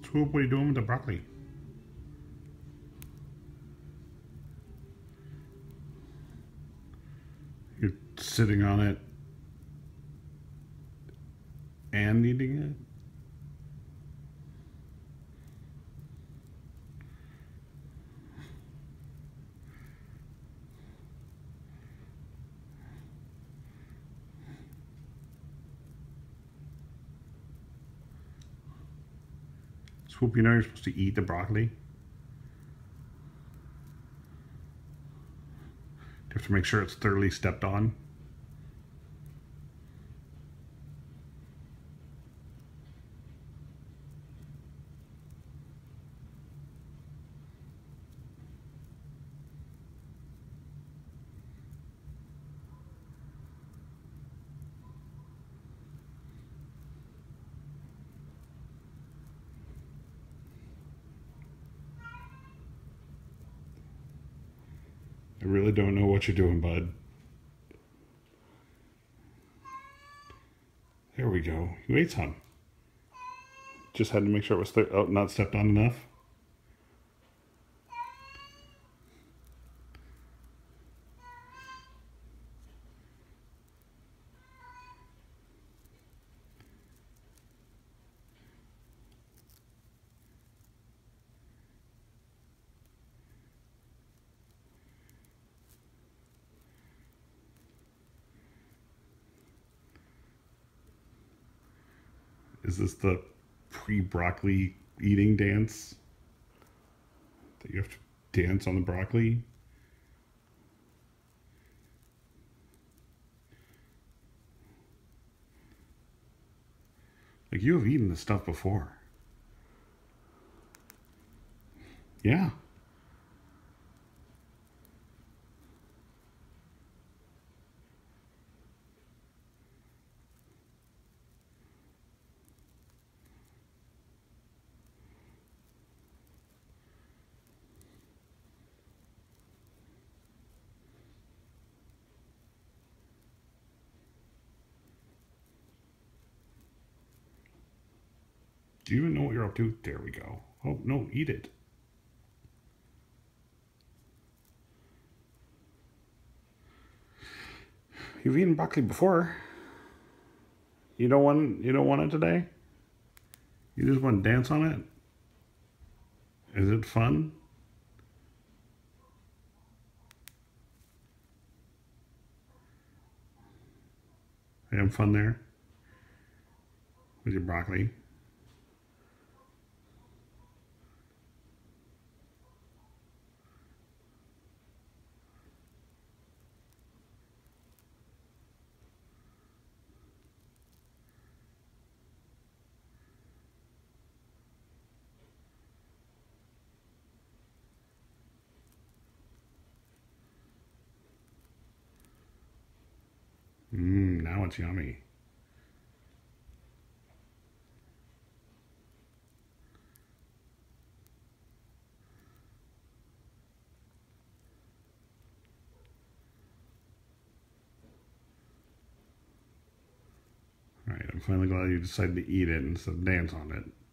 Swoop, what are you doing with the broccoli? You're sitting on it and eating it? Swoop, you know you're supposed to eat the broccoli? You have to make sure it's thoroughly stepped on. I really don't know what you're doing, bud. There we go. You ate some. Just had to make sure it was not stepped on enough. Is this the pre-broccoli eating dance? That you have to dance on the broccoli? Like, you have eaten this stuff before. Yeah. Do you even know what you're up to? There we go. Oh, no, eat it. You've eaten broccoli before. You don't want it today? You just want to dance on it? Is it fun? Having fun there? With your broccoli? Now it's yummy. Alright, I'm finally glad you decided to eat it instead of dance on it.